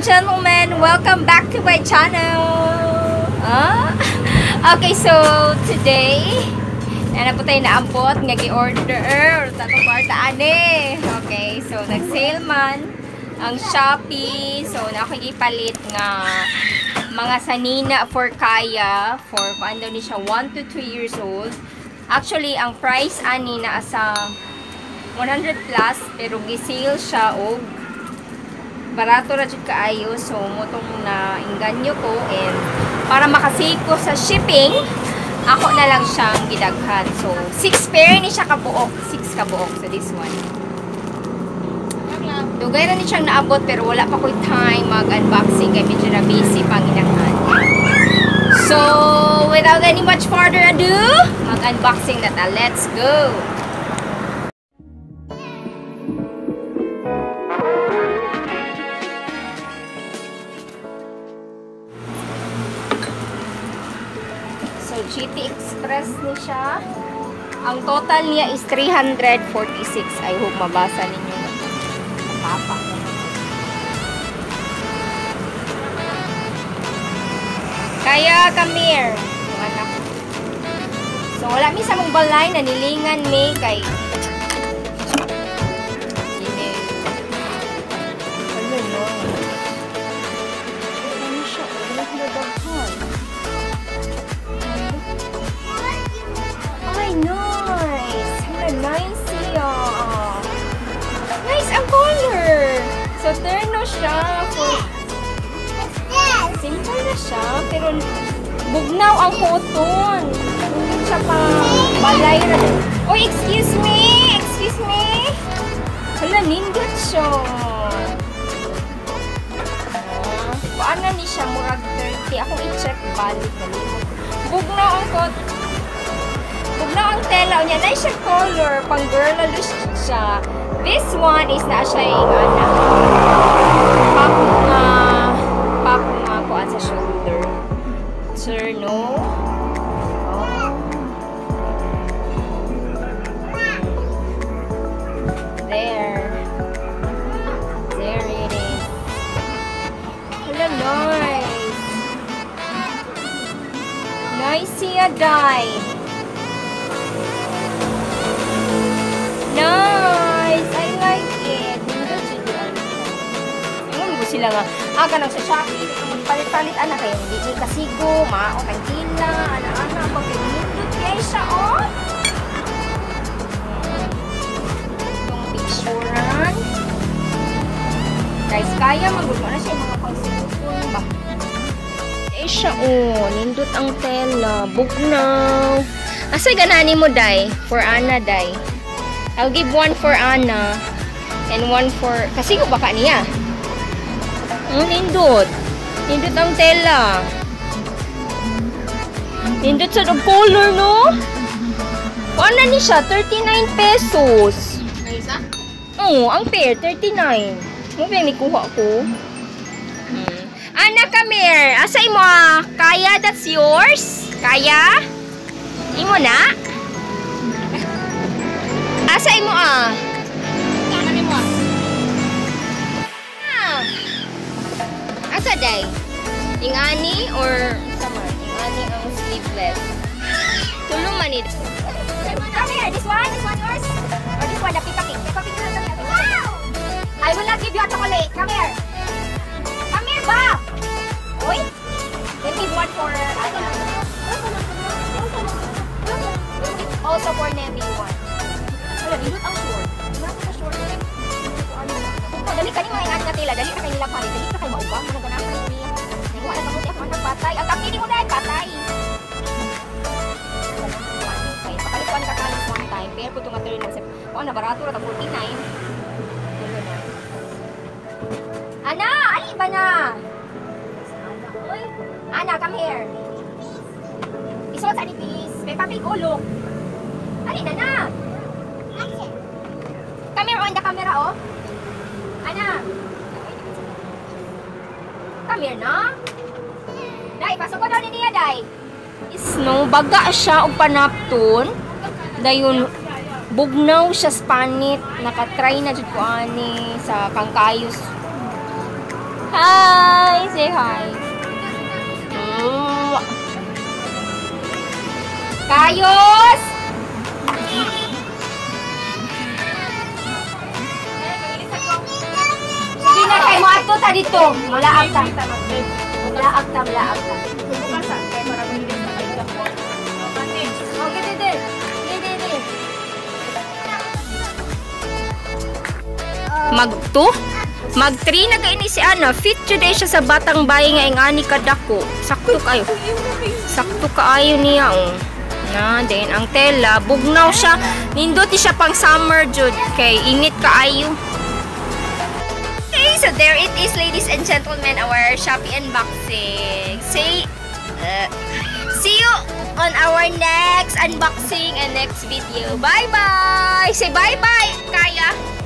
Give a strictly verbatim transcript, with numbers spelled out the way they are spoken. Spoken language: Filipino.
and gentlemen, welcome back to my channel. Ah? Okay, so today na po tayo naabot nga gi-order tatong kwarta ani. Okay, so nag-sale man ang Shopee. So nakikipalit nga mga sanina for Caia for kung ano ni siya one to two years old. Actually, ang price ani na sa one hundred plus pero gi-sale siya og barato ra jud kaayo. So motong na inganyo ko, and para makasiko sa shipping, ako na lang siyang gidaghan. So six pair ni siya kabuok, six kabuok. So this one dugay ra ni siyang naabot pero wala pa ko'y time mag-unboxing kay medyo na busy pang inanghan. So without any much further ado, mag-unboxing na ta. Let's go! So G T Express ni siya. Ang total niya is three hundred forty-six. I hope mabasa ninyo na papa. Kaya come here. Yung anak. So wala mi sa mong balay na nilingan mi kay ini. Ano no? Ano siya? Wala ko daghan. Ay, nice! Hala, nice siya! Nice ang color! So, Terno siya. For... Simple na siya, pero bugnaw ang cotton. Hindi siya pa balay na. Oh, excuse me! Excuse me! Hala, nindot siya. Paano ni siya? Murag thirty. Akong i-check balik. Bugnaw ang cotton. Bugnaw ang tela niya. Nice siya color. Pang girl na loose siya. This one is na siya yung anak. Pako nga. Pako nga kuan sa shoulder. Terno. Oh. There. There it is. Hello, nice. Nice siya, dye. Nice! I like it. Ngayon mo sila nga. Ah, ganang sa Shopee. Palit-palit, anak kayo. Hindi kasigo, mao, kantila, anak-anak. Pag-pinindot kayo siya, oh. Itong picturean. Guys, kaya magulma na siya mga pang-sipon ba? Eh siya, oh. Nindot ang tela. Bugnaw. Asay ganani mo, day? For Anna, day. I'll give one for Anna and one for... Kasi ko baka niya. Oh, nindot. Nindot ang tela. Nindot sa color, no? Ano ni siya? thirty-nine pesos. Ang isa? Oo, ang pair. thirty-nine. Mo ba may kuha ko? Hmm. Anna, come here. Asay mo ah. Caia, that's yours? Caia? Imo na? Asay mo ah. Ano mo ah? Ah. Asa day? Ingani or sama? Ingani ang sleeveless. Tulong man it. Come here, this one, this one yours. Or this one, the pita cake. The pita cake. Wow! I will not give you a chocolate. Come here. Come here, ba? Oy. Let me one for ano. Also for Navy one. Nindot ang short. Nindot ang short. Oh, dali ka ni mga ingat na tila. Dali ka kayo nila palit. Dali ka kayo maubang. Mga ganahan niya. Nagawa na kamuti ako magpatay. Ang kapili mo dahil patay. Okay, pakalikuan ka kalis one time. Pero po itong material mo. Oh, nabarato na. forty-nine. Ana! Ali ba na? Ana, come here. Isuot sa nipis. May papel ulong. Ali na na. Camera on the camera, oh. Ana. Come here, na. Dai, pasok ko daw ni niya, Dai. Snow, baga siya og panapton. Dayon, bugnaw siya spanit. Nakatry na jud ko ani sa kangkayos. Hi! hi. Mm. Kayos! Sige na kay mo ato ta dito. Malaag ta. Malaag ta, malaag ta. Okay, dede. Dede. Mag two? Mag three na kaini si Ana. Fit today siya sa batang bayi nga ingani kadako. Sakto kayo. Sakto kaayo niya oh. Na, then ang tela, bugnaw siya. Nindoti siya pang summer jud kay init kaayo. Okay, so there it is, ladies and gentlemen, our Shopee unboxing. Say, uh, see you on our next unboxing and next video. Bye bye. Say bye bye, Caia.